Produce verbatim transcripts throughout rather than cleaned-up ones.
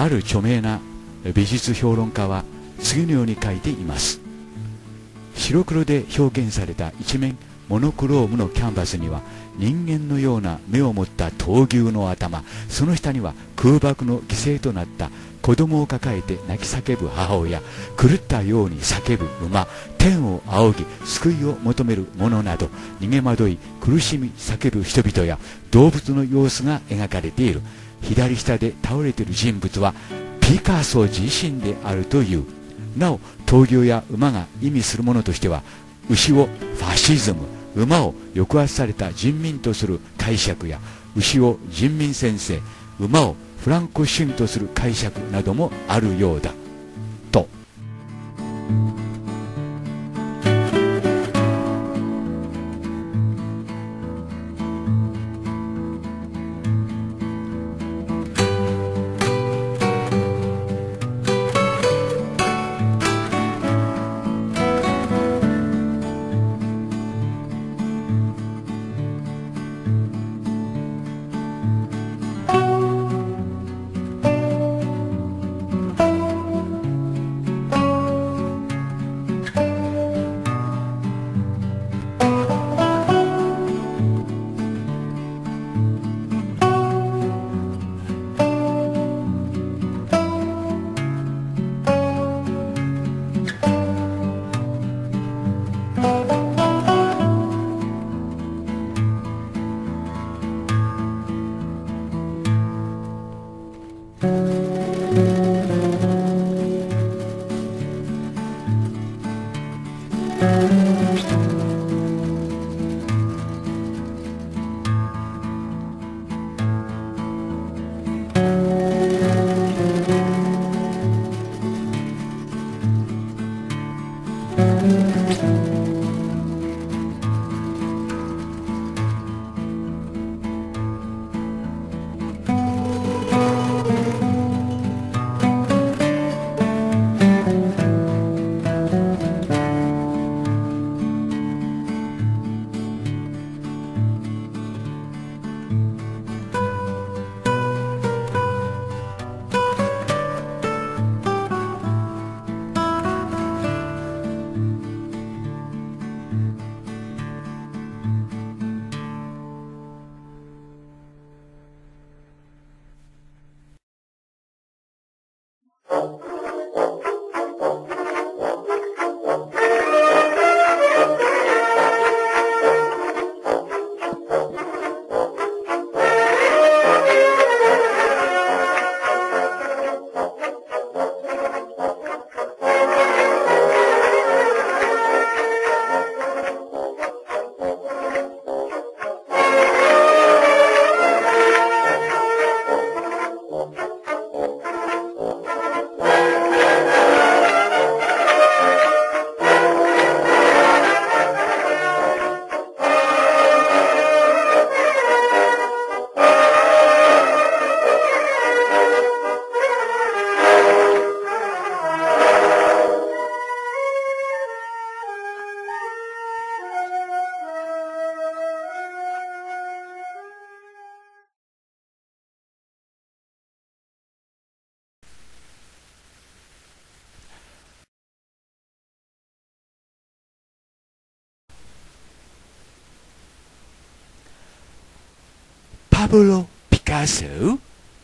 ある著名な美術評論家は次のように書いています。白黒で表現された一面モノクロームのキャンバスには、人間のような目を持った闘牛の頭、その下には空爆の犠牲となった子供を抱えて泣き叫ぶ母親、狂ったように叫ぶ馬、天を仰ぎ救いを求める者など、逃げ惑い苦しみ叫ぶ人々や動物の様子が描かれている。左下で倒れている人物はピカソ自身であるという。なお、闘牛や馬が意味するものとしては、牛をファシズム、馬を抑圧された人民とする解釈や、牛を人民先生、馬をフランコ主義とする解釈などもあるようだと。Pablo Picasso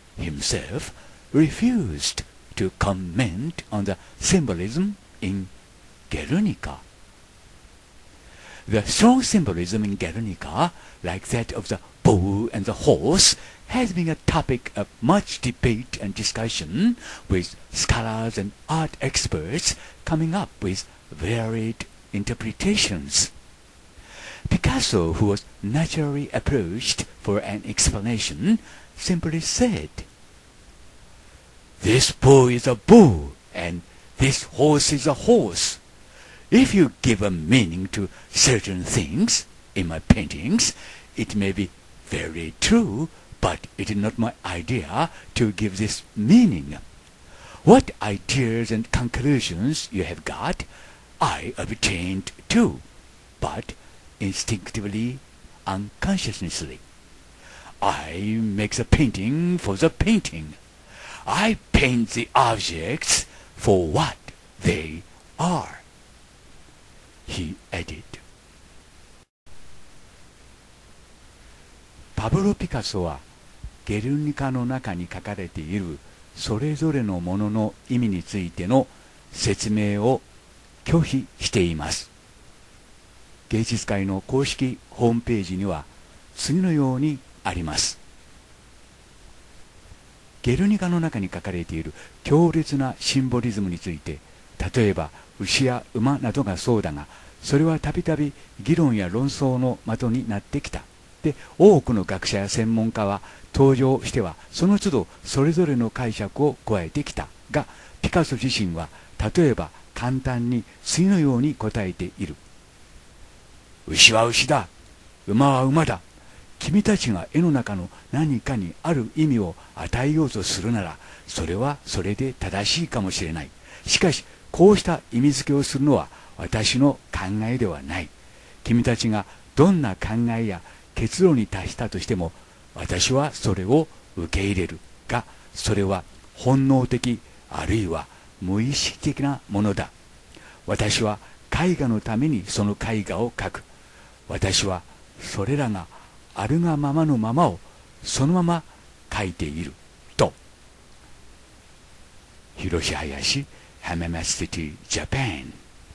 himself refused to comment on the symbolism in Guernica. The strong symbolism in Guernica, like that of the bull and the horse, has been a topic of much debate and discussion, with scholars and art experts coming up with varied interpretations. Picasso, who was naturally approached for an explanation, simply said, "This bull is a bull, and this horse is a horse. If you give a meaning to certain things in my paintings, it may be very true, but it is not my idea to give this meaning. What ideas and conclusions you have got, I obtained too, but instinctively, unconsciously. I make the painting for the painting. I paint the objects for what they are, he added. パブロ・ピカソはゲルニカの中に書かれているそれぞれのものの意味についての説明を拒否しています。芸術界の公式ホームページには次のようにあります。ゲルニカの中に書かれている強烈なシンボリズムについて、例えば牛や馬などがそうだが、それはたびたび議論や論争の的になってきた。で、多くの学者や専門家は登場してはその都度それぞれの解釈を加えてきたが、ピカソ自身は例えば簡単に次のように答えている。牛は牛だ、馬は馬だ。君たちが絵の中の何かにある意味を与えようとするなら、それはそれで正しいかもしれない。しかしこうした意味付けをするのは私の考えではない。君たちがどんな考えや結論に達したとしても、私はそれを受け入れるが、それは本能的あるいは無意識的なものだ。私は絵画のためにその絵画を描く。私はそれらがあるがままのままをそのまま描いていると。広島林浜松シティジャパン。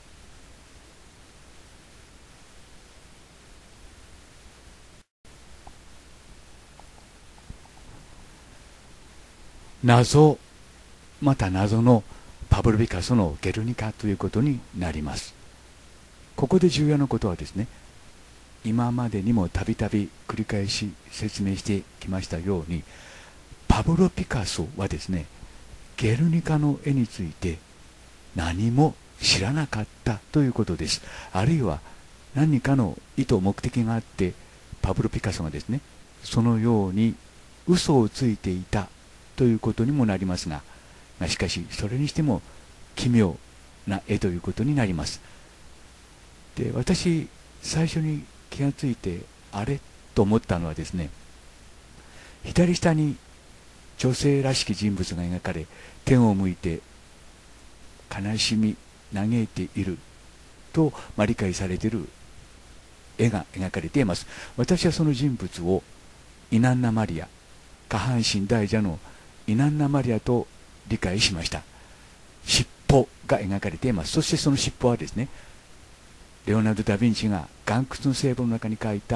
謎、また謎のパブロ・ピカソのゲルニカということになります。ここで重要なことはですね、今までにもたびたび繰り返し説明してきましたように、パブロ・ピカソはですね、ゲルニカの絵について何も知らなかったということです。あるいは何かの意図目的があってパブロ・ピカソがですね、そのように嘘をついていたということにもなりますが、しかしそれにしても奇妙な絵ということになります。で、私最初に気がついてあれと思ったのはですね、左下に女性らしき人物が描かれ、天を向いて悲しみ嘆いていると、まあ、理解されている絵が描かれています。私はその人物をイナンナ・マリア、下半身大蛇のイナンナ・マリアと理解しました。尻尾が描かれています。そしてその尻尾はですね、レオナルド・ダ・ヴィンチが岩窟の聖母の中に描いた、い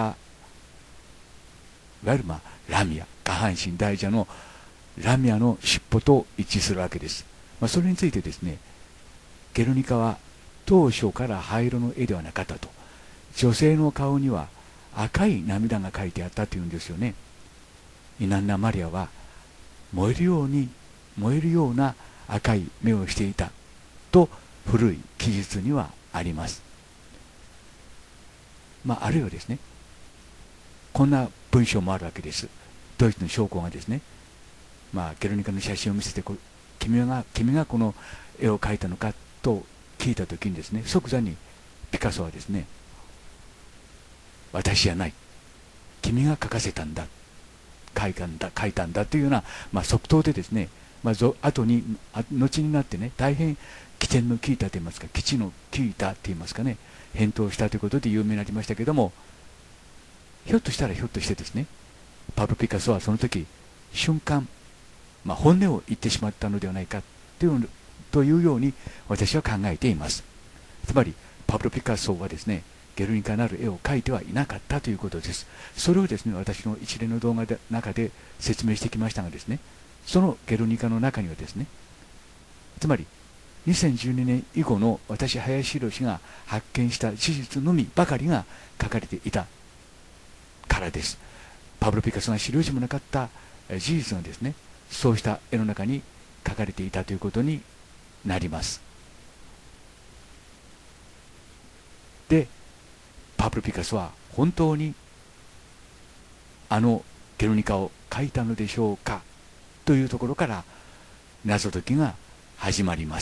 わゆるまあラミア、下半身大蛇のラミアの尻尾と一致するわけです。まあ、それについてですね、ゲルニカは当初から灰色の絵ではなかったと。女性の顔には赤い涙が描いてあったというんですよね。イナンナ・マリアは燃えるように燃えるような赤い目をしていたと古い記述にはあります。まあ、あるいはですね、こんな文章もあるわけです。ドイツの将校がですね、まあ、ゲルニカの写真を見せて、君が君がこの絵を描いたのかと聞いたときにですね、即座にピカソはですね、私じゃない、君が描かせたんだ、描いたんだ描いたんだというような、まあ、即答でですね、まあ、後に後になってね、大変機転の効いたといいますか、基地の効いたといいますかね、返答したということで有名になりましたけれども、ひょっとしたらひょっとしてですね、パブロ・ピカソはその時瞬間、まあ、本音を言ってしまったのではないかという、というように私は考えています。つまりパブロ・ピカソはですね、ゲルニカなる絵を描いてはいなかったということです。それをですね、私の一連の動画の中で説明してきましたがですね、そのゲルニカの中にはですね、つまりにせんじゅうにねん以後の私林博が発見した事実のみばかりが書かれていたからです。パブロ・ピカソが知る由もなかった事実がですね、そうした絵の中に書かれていたということになります。で、パブロ・ピカソは本当にあのゲルニカを描いたのでしょうかというところから謎解きが始まります。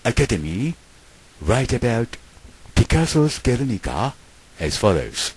Academy write about Picasso's Guernica as follows.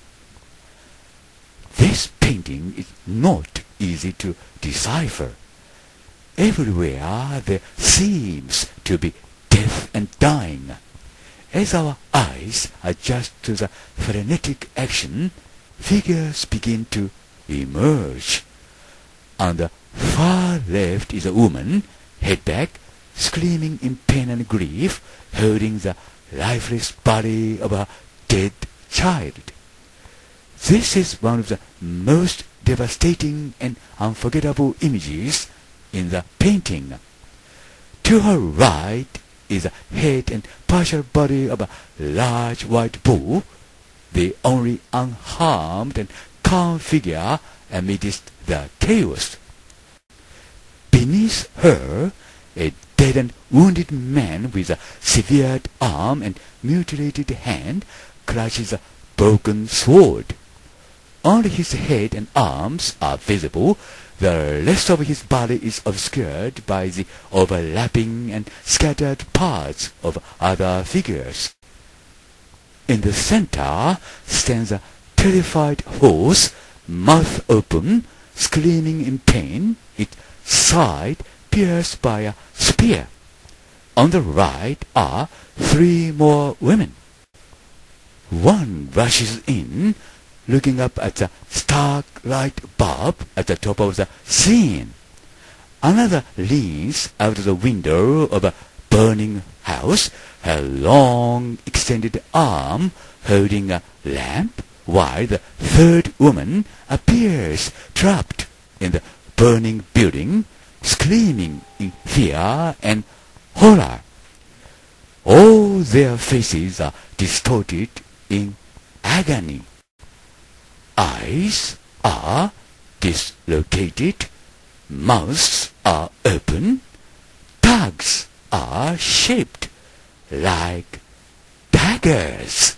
This painting is not easy to decipher. Everywhere there seems to be death and dying. As our eyes adjust to the frenetic action, figures begin to emerge. On the far left is a woman, head back, screaming in pain and grief, holding the lifeless body of a dead child. This is one of the most devastating and unforgettable images in the painting. To her right is the head and partial body of a large white bull, the only unharmed and calm figure amidst the chaos. Beneath her, a dead and wounded man with a severed arm and mutilated hand clutches a broken sword. Only his head and arms are visible. The rest of his body is obscured by the overlapping and scattered parts of other figures. In the center stands a terrified horse, mouth open, screaming in pain, its side pierced by a spear. On the right are three more women. One rushes in, looking up at the stark light bulb at the top of the scene. Another leans out of the window of a burning house, her long extended arm holding a lamp, while the third woman appears trapped in the burning building, screaming in fear and horror. All their faces are distorted in agony. Eyes are dislocated, mouths are open, tongues are shaped like daggers.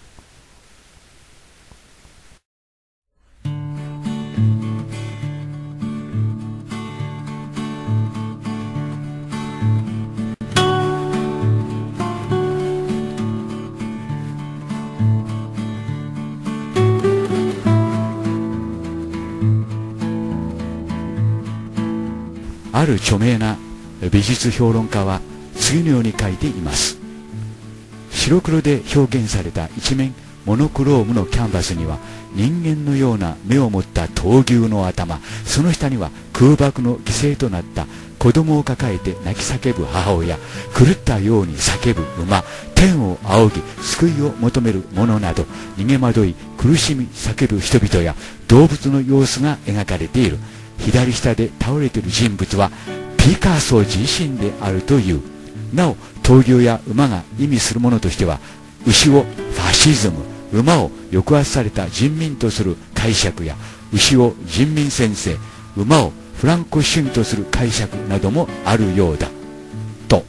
ある著名な美術評論家は次のように書いています。白黒で表現された一面モノクロームのキャンバスには人間のような目を持った闘牛の頭、その下には空爆の犠牲となった子供を抱えて泣き叫ぶ母親、狂ったように叫ぶ馬、天を仰ぎ救いを求める者など、逃げ惑い苦しみ叫ぶ人々や動物の様子が描かれている。左下で倒れている人物はピカソ自身であるという。なお闘牛や馬が意味するものとしては、牛をファシズム、馬を抑圧された人民とする解釈や、牛を人民先生、馬をフランコ主義とする解釈などもあるようだと。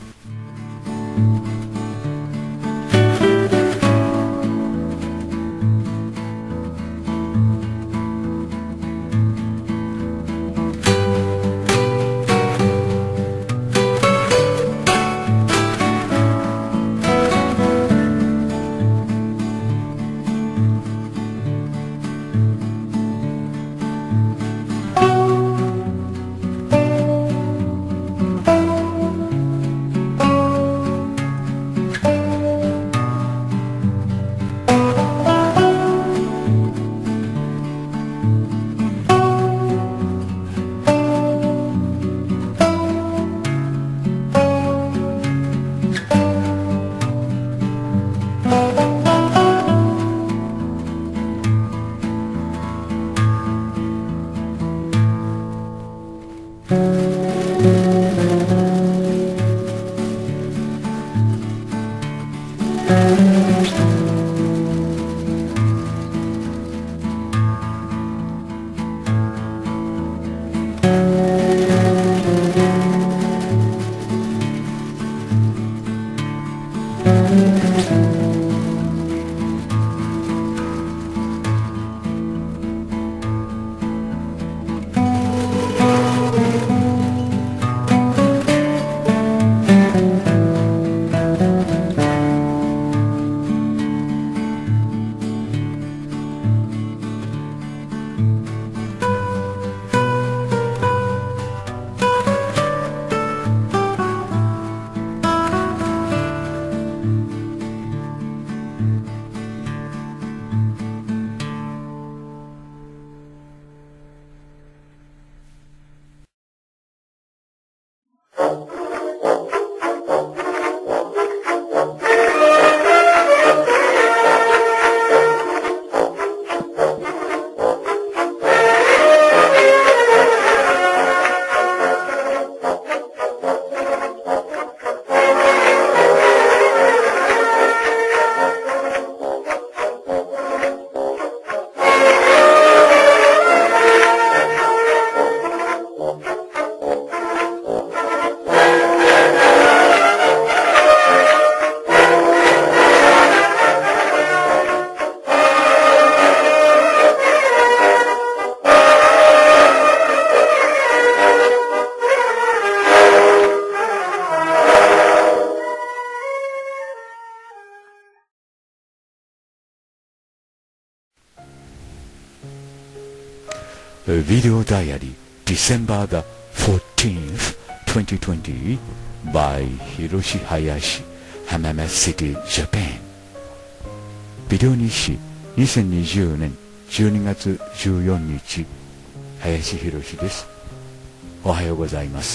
Video Diary, December the fourteenth, twenty twenty, by Hiroshi Hayashi, Hamama City, Japan. ビデオ日誌にせんにじゅうねんじゅうにがつじゅうよっか、林博です。おはようございます。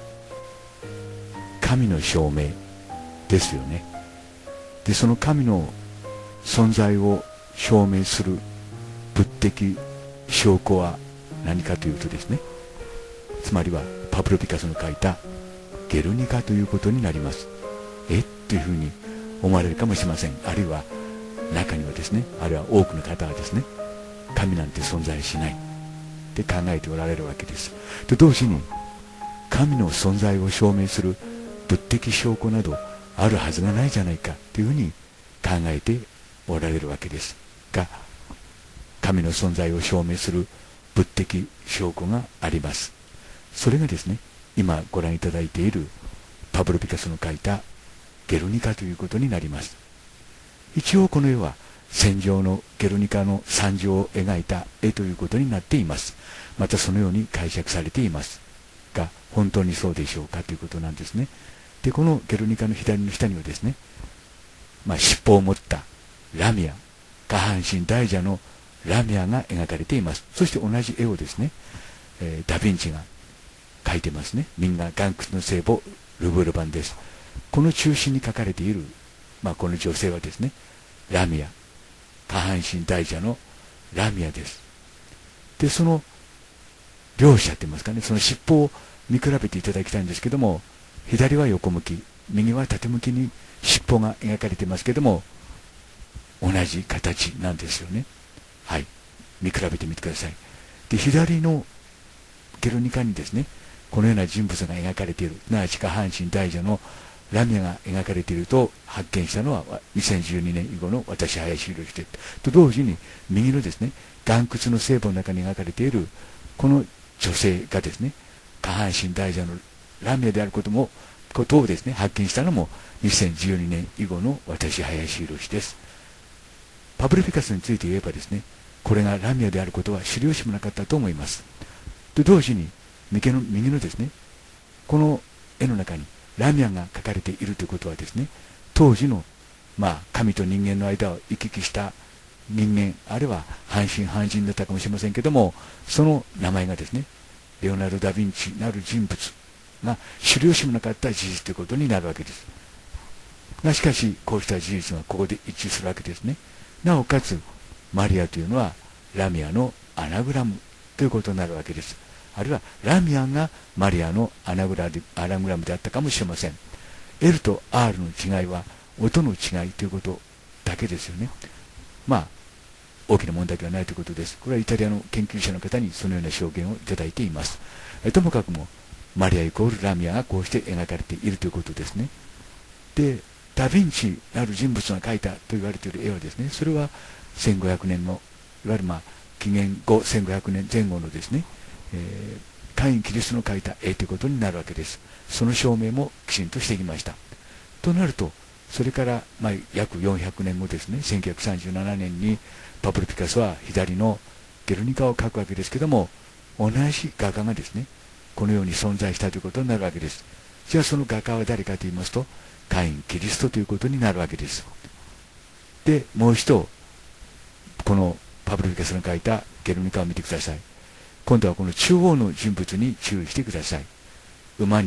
神の証明ですよね。で、その神の存在を証明する物的証拠は何かというとですね、つまりはパブロ・ピカソの書いたゲルニカということになります。えというふうに思われるかもしれません。あるいは中にはですね、あるいは多くの方はですね、神なんて存在しないって考えておられるわけです。と同時に神の存在を証明する物的証拠などあるはずがないじゃないかというふうに考えておられるわけですが、神の存在を証明する物的証拠があります。それがですね、今ご覧いただいているパブロ・ピカソの描いたゲルニカということになります。一応この絵は戦場のゲルニカの惨状を描いた絵ということになっています。またそのように解釈されていますが、本当にそうでしょうかということなんですね。で、このゲルニカの左の下にはですね、まあ、尻尾を持ったラミア、下半身大蛇のラミアが描かれています。そして同じ絵をですね、えー、ダ・ヴィンチが描いてますね。みんな岩窟の聖母ルブール版です。この中心に描かれている、まあ、この女性はですね、ラミア、下半身大蛇のラミアです。で、その両者って言いますかね、その尻尾を見比べていただきたいんですけども、左は横向き、右は縦向きに尻尾が描かれていますけども、同じ形なんですよね。はい、見比べてみてください。で、左のゲルニカにですね、このような人物が描かれている、すなわち下半身大蛇のラミアが描かれていると発見したのはにせんじゅうにねん以後の私、林博でと同時に、右のですね、岩窟の聖母の中に描かれているこの女性がですね、下半身大蛇のラミアであることもことをですね、発見したのもにせんじゅうにねん以後の私、林博です。パブロ・ピカソについて言えばですね、これがラミアであることは知る由もなかったと思います。と同時に右の右のですね、この絵の中にラミアが描かれているということはですね、当時の、まあ、神と人間の間を行き来した人間、あるいは半身半人だったかもしれませんけども、その名前がですね、レオナルド・ダ・ヴィンチなる人物が知る由もなかった事実ということになるわけです。がしかし、こうした事実がここで一致するわけですね。なおかつ、マリアというのはラミアのアナグラムということになるわけです。あるいはラミアがマリアのアナグラでアナグラムであったかもしれません。エル と アール の違いは音の違いということだけですよね。まあ大きな問題ではないということです。これはイタリアの研究者の方にそのような証言をいただいています。えともかくもマリアイコールラミアがこうして描かれているということですね。で、ダ・ヴィンチなる人物が描いたと言われている絵はですね、それはせんごひゃくねんのいわゆるまあ紀元後せんごひゃくねんぜん後のですね、えー、カイン・キリストの描いた絵ということになるわけです。その証明もきちんとしてきました。となると、それからまあ約よんひゃくねんごですね、せんきゅうひゃくさんじゅうななねんにパブロ・ピカソは左のゲルニカを描くわけですけども、同じ画家がですね、このように存在したということになるわけです。じゃあその画家は誰かと言いますと、カイン・キリストということになるわけです。で、もう一度、このパブロ・ピカソの描いたゲルニカを見てください。今度はこの中央の人物に注意してください。馬に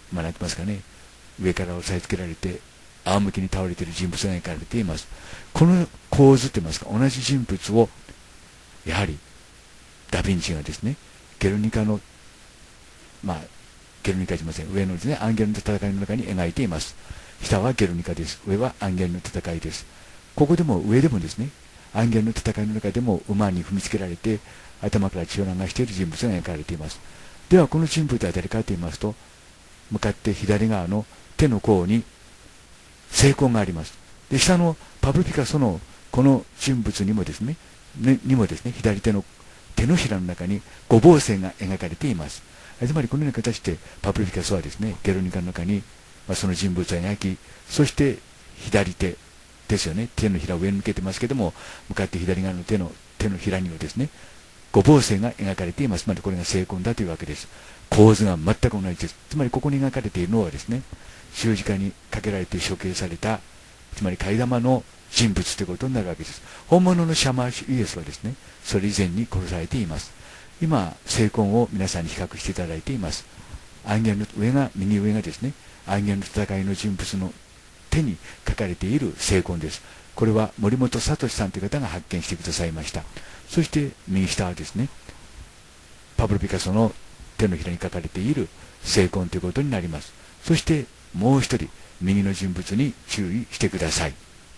まあ、なんて言いますかね、上から押さえつけられて仰向けに倒れている人物が描かれています。この構図といいますか、同じ人物をやはりダ・ヴィンチがですね、ゲルニカの、まあ、ゲルニカじゃません、上のですね、アンゲルの戦いの中に描いています。下はゲルニカです。上はアンゲルの戦いです。ここでも上でもですね、アンゲルの戦いの中でも馬に踏みつけられて頭から血を流している人物が描かれています。ではこの人物は誰かと言いますと、向かって左側の手の甲に聖痕があります。で、下のパブロ・ピカソのこの人物にもですね、ねにもですね、左手の手のひらの中に五芒星が描かれています。つまりこのような形でパブロ・ピカソはですね、ゲルニカの中に、まあ、その人物を描き、そして左手ですよね、手のひらを上に向けてますけども、向かって左側の手の手のひらにはですね、五芒星が描かれています。つまりこれが聖痕だというわけです。構図が全く同じです。つまりここに描かれているのはですね、十字架にかけられて処刑された、つまり替え玉の人物ということになるわけです。本物のシャマーシュイエスはですね、それ以前に殺されています。今、聖痕を皆さんに比較していただいています。アンゲルの上が、右上がですね、アンゲルの戦いの人物の手に書かれている聖痕です。これは森本聡さんという方が発見してくださいました。そして右下はですね、パブロ・ピカソの手のひらに書かれている聖痕ということになります。そしてもう一人、右の人物に注意してください。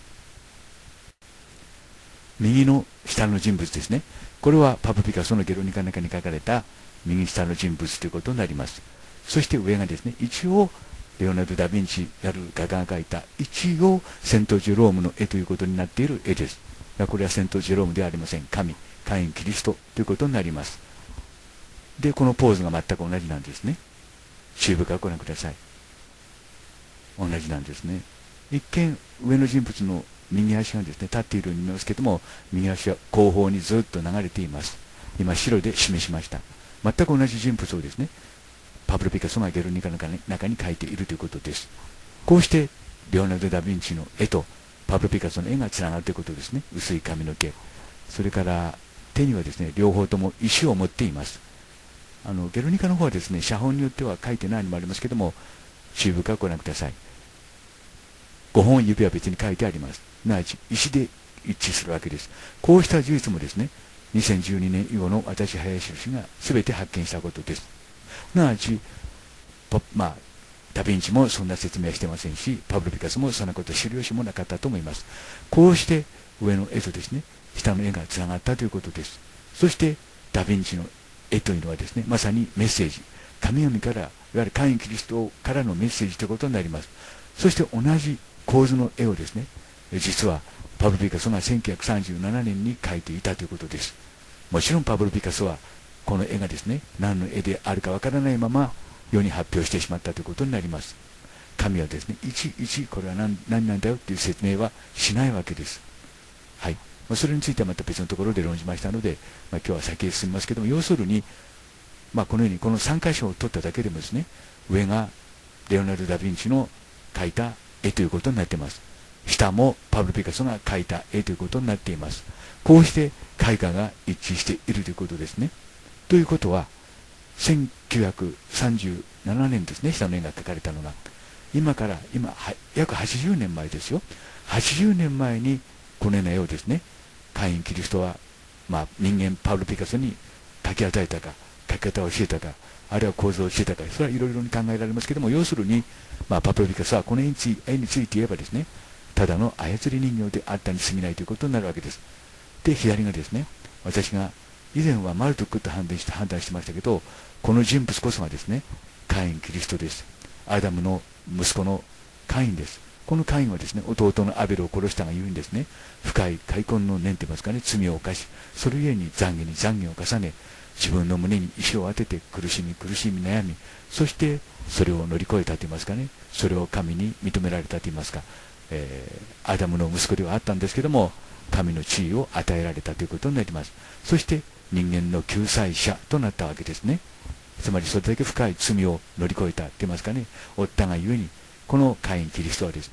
右の下の人物ですね。これはパブロ・ピカソのゲルニカの中に書かれた右下の人物ということになります。そして上がですね、一応レオナルド・ダ・ヴィンチやる画家が描いた一応セント・ジェロームの絵ということになっている絵です。これはセント・ジェロームではありません。神、カイン・キリストということになります。で、このポーズが全く同じなんですね。注意深くご覧ください。同じなんですね。一見上の人物の右足がですね、立っているように見えますけども、右足は後方にずっと流れています。今白で示しました。全く同じ人物をですね、パブロ・ピカソがゲルニカの中に描いているということです。こうしてレオナルド・ダ・ヴィンチの絵とパブロ・ピカソの絵がつながるということですね。薄い髪の毛、それから手にはですね、両方とも石を持っています。あのゲルニカの方はですね、写本によっては書いてないのもありますけども、注意深くご覧ください。ごほん指は別に書いてあります。すなわち石で一致するわけです。こうした事実もですね、にせんじゅうにねん以後の私林氏が全て発見したことです。すなわち、まあ、ダ・ヴィンチもそんな説明はしてませんし、パブロ・ピカソもそんなことを知る由もなかったと思います。こうして上の絵とですね、下の絵がつながったということです。そしてダ・ヴィンチの絵というのはですね、まさにメッセージ、神々から、いわゆるカイン・キリストからのメッセージということになります。そして同じ構図の絵をですね、実はパブロ・ピカソがせんきゅうひゃくさんじゅうななねんに描いていたということです。もちろんパブロ・ピカソはこの絵がですね、何の絵であるかわからないまま世に発表してしまったということになります。神はですね、いちいちこれは 何, 何なんだよという説明はしないわけです。はい。まあ、それについてはまた別のところで論じましたので、まあ、今日は先へ進みますけども、要するに、まあ、このようにこのさん箇所を取っただけでもですね、上がレオナルド・ダ・ヴィンチの描いた絵ということになっています。下もパブロ・ピカソが描いた絵ということになっています。こうして絵画が一致しているということですね。ということは、せんきゅうひゃくさんじゅうななねんですね、下の絵が描かれたのが。今から、今、は約はちじゅうねんまえですよ。はちじゅうねんまえにこのような絵をですね、カイン・キリストは、まあ、人間パブロ・ピカソに描き与えたか、描き方を教えたか、あるいは構造を教えたか、それはいろいろに考えられますけども、要するに、まあ、パブロ・ピカソはこの絵について、絵について言えばですね、ただの操り人形であったに過ぎないということになるわけです。で、左がですね、私が以前はマルトックと判断して判断してましたけど、この人物こそがですね、カイン・キリストです。アダムの息子のカインです。このカインはですね、弟のアベルを殺したがゆえにですね、深い悔恨の念といいますかね、罪を犯し、それゆえに懺悔に懺悔を重ね、自分の胸に石を当てて苦しみ苦しみ悩み、そしてそれを乗り越えたといいますかね、それを神に認められたといいますか、えー、アダムの息子ではあったんですけども、神の地位を与えられたということになります。そして人間の救済者となったわけですね。つまりそれだけ深い罪を乗り越えたといいますかね、負ったがゆえに、このカイン・キリストはですね、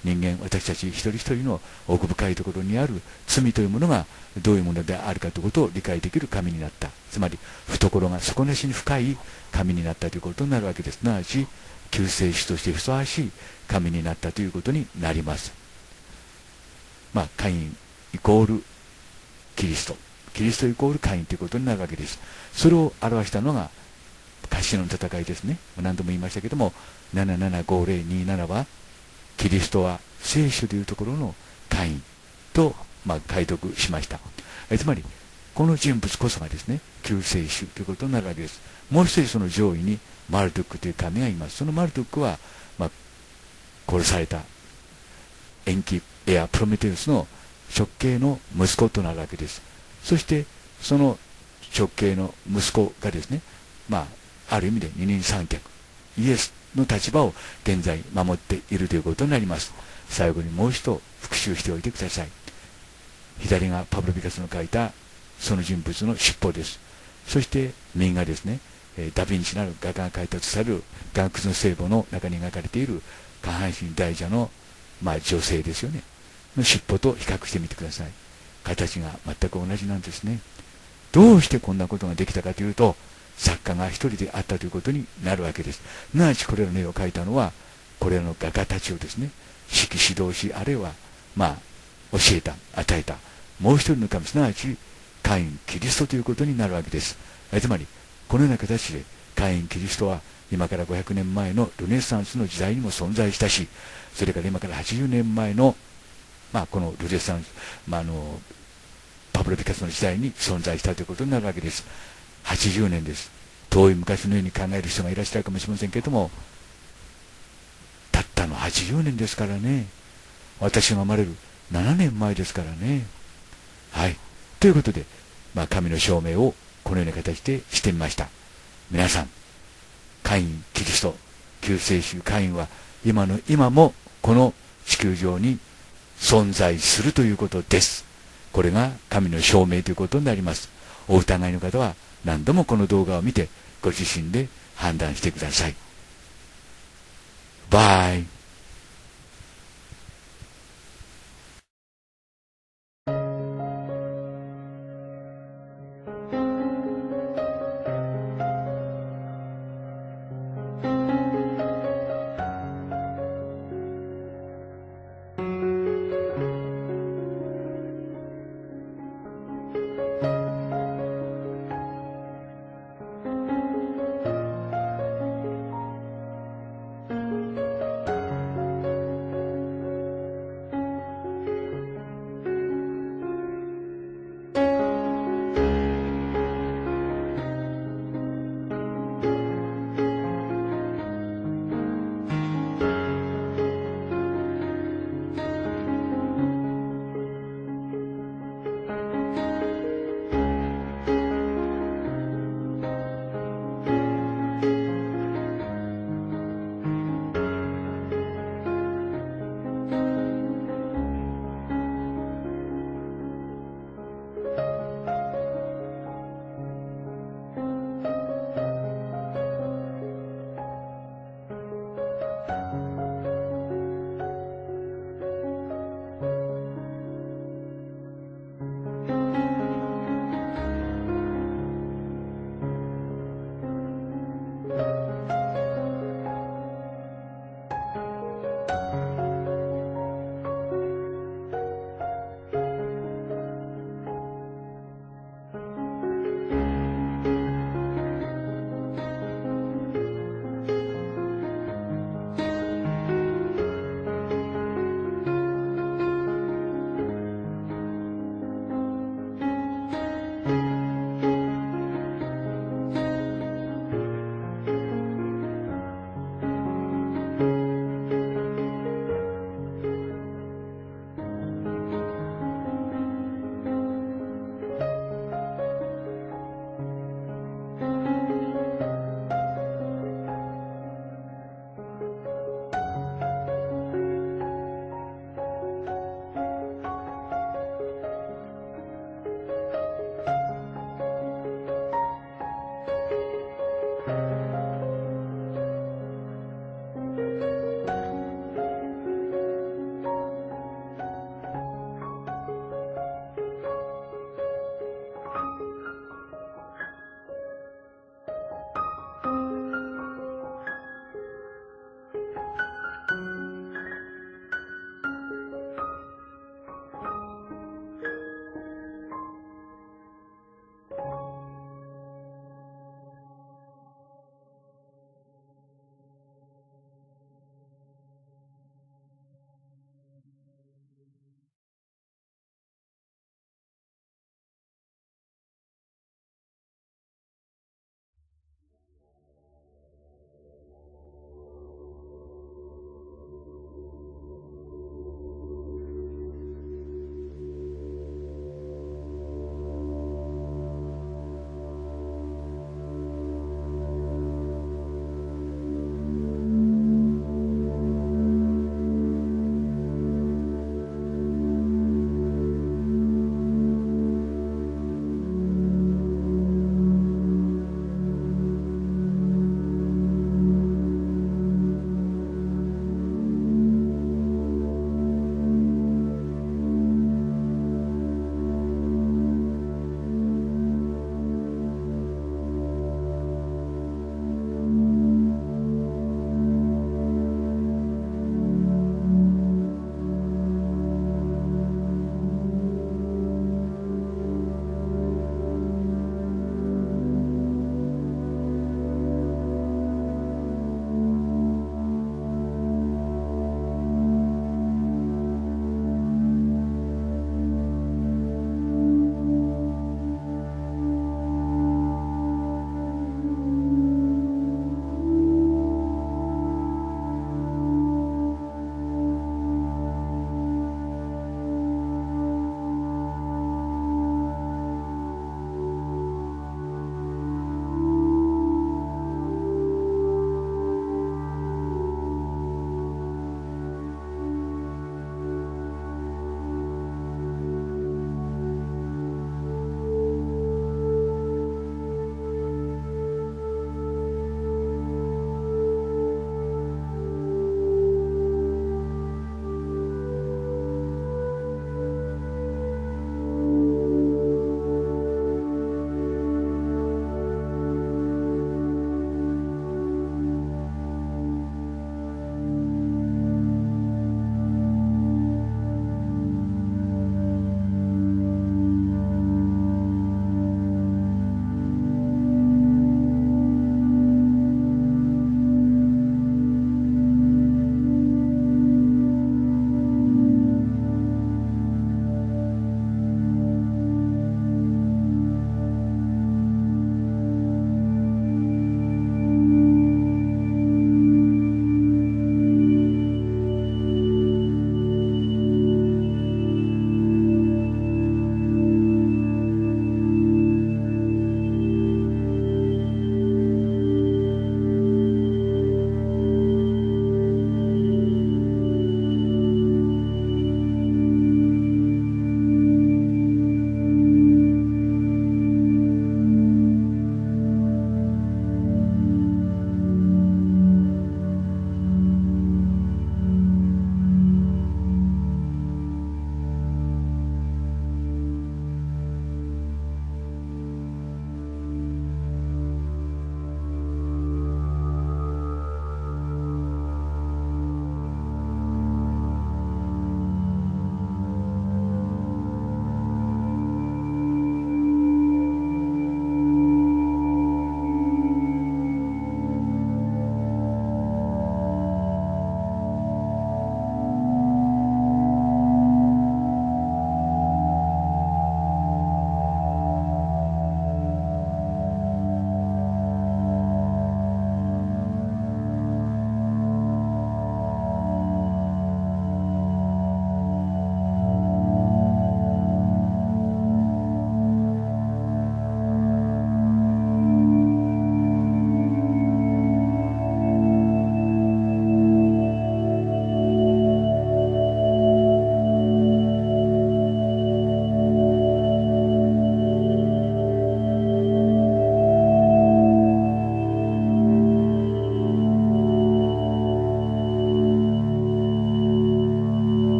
人間、私たち一人一人の奥深いところにある罪というものがどういうものであるかということを理解できる神になった。つまり懐が底なしに深い神になったということになるわけです。すなわち救世主としてふさわしい神になったということになります。まあカインイコールキリスト、キリストイコールカインということになるわけです。それを表したのがカシの戦いですね。何度も言いましたけども、ななななごぜろにななはキリストは聖書というところのカインと、まあ、解読しました。えつまりこの人物こそがですね、救世主ということになるわけです。もう一人その上位にマルドックという神がいます。そのマルドックは、まあ、殺されたエンキエアプロメテウスの直系の息子となるわけです。そしてその直系の息子がですね、まあ、ある意味で二人三脚、イエスの立場を現在守っているということになります。最後にもう一度復習しておいてください。左がパブロ・ピカソの書いたその人物の尻尾です。そして右がですね、ダ・ヴィンチなる画家が書いたとされる岩窟の聖母の中に描かれている下半身大蛇の、まあ、女性ですよね、の尻尾と比較してみてください。形が全く同じなんですね。どうしてこんなことができたかというと、作家が一人であったということになるわけです。すなわちこれらの絵を描いたのはこれらの画家たちをですね、指揮指導し、あるいはまあ教えた、与えたもう一人の神、すなわちカインキリストということになるわけです。つまりこのような形でカインキリストは今からごひゃくねんまえのルネサンスの時代にも存在したし、それから今からはちじゅうねんまえの、まあ、このルネサンス、まあ、あのパブロ・ピカソの時代に存在したということになるわけです。はちじゅうねんです。遠い昔のように考える人がいらっしゃるかもしれませんけれども、たったのはちじゅうねんですからね。私が生まれるななねんまえですからね。はい。ということで、まあ、神の証明をこのような形でしてみました。皆さん、カイン、キリスト、救世主カインは今の今もこの地球上に存在するということです。これが神の証明ということになります。お疑いの方は何度もこの動画を見てご自身で判断してください。バイ。